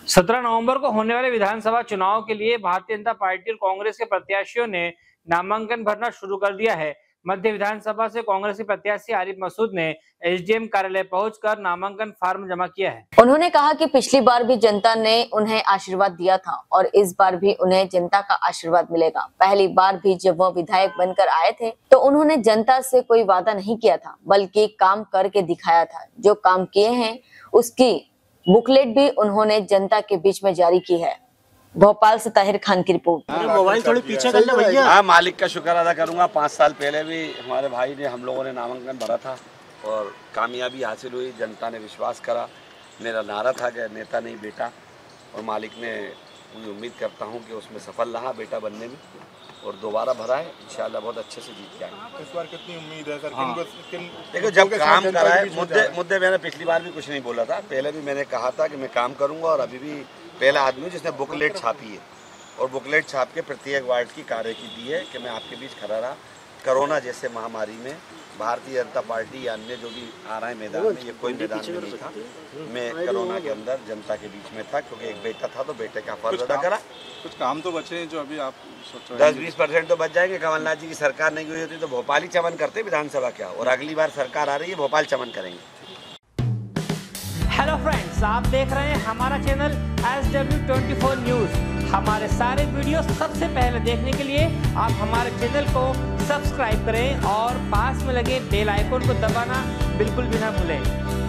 17 नवंबर को होने वाले विधानसभा चुनाव के लिए भारतीय जनता पार्टी और कांग्रेस के प्रत्याशियों ने नामांकन भरना शुरू कर दिया है। मध्य विधानसभा से कांग्रेस के प्रत्याशी आरिफ मसूद ने एसडीएम कार्यालय पहुंचकर नामांकन फार्म जमा किया है। उन्होंने कहा कि पिछली बार भी जनता ने उन्हें आशीर्वाद दिया था और इस बार भी उन्हें जनता का आशीर्वाद मिलेगा। पहली बार भी जब वह विधायक बनकर आए थे तो उन्होंने जनता से कोई वादा नहीं किया था, बल्कि काम करके दिखाया था। जो काम किए हैं उसकी बुकलेट भी उन्होंने जनता के बीच में जारी की है। भोपाल से ताहिर खान की रिपोर्ट। मोबाइल थोड़ी पीछे कर ले भैया। हाँ, मालिक का शुक्र अदा करूंगा। 5 साल पहले भी हमारे भाई ने, हम लोगों ने नामांकन भरा था और कामयाबी हासिल हुई। जनता ने विश्वास करा। मेरा नारा था कि नेता नहीं बेटा, और मालिक ने, मुझे उम्मीद करता हूं कि उसमें सफल रहा बेटा बनने में, और दोबारा भरा है। इंशाल्लाह बहुत अच्छे से जीत के आएंगे। इस बार कितनी उम्मीद है सर? हाँ। देखो, जब काम करा है, मुद्दे मैंने पिछली बार भी कुछ नहीं बोला था। पहले भी मैंने कहा था कि मैं काम करूंगा, और अभी भी पहला आदमी जिसने बुकलेट छापी है और बुकलेट छाप के प्रत्येक वार्ड की कार्य की दी है कि मैं आपके बीच खड़ा रहा। कोरोना जैसे महामारी में भारतीय जनता पार्टी या अन्य जो भी आ रहे हैं मैदान में, ये कोई मैदान में नहीं था। मैं कोरोना के अंदर जनता के बीच में था, क्योंकि एक बेटा था तो बेटे का फर्ज अदा करा। कुछ काम तो बचे हैं जो अभी आप सोच रहे हैं? 10-20% तो बच जाएंगे। कमलनाथ जी की सरकार नहीं हुई होती तो भोपाल ही चमन करते विधानसभा क्या, और अगली बार सरकार आ रही है, भोपाल चमन करेंगे। हेलो फ्रेंड्स, आप देख रहे हैं हमारा चैनल SW24 न्यूज। हमारे सारे वीडियो सबसे पहले देखने के लिए आप हमारे चैनल को सब्सक्राइब करें और पास में लगे बेल आइकन को दबाना बिल्कुल भी ना भूलें।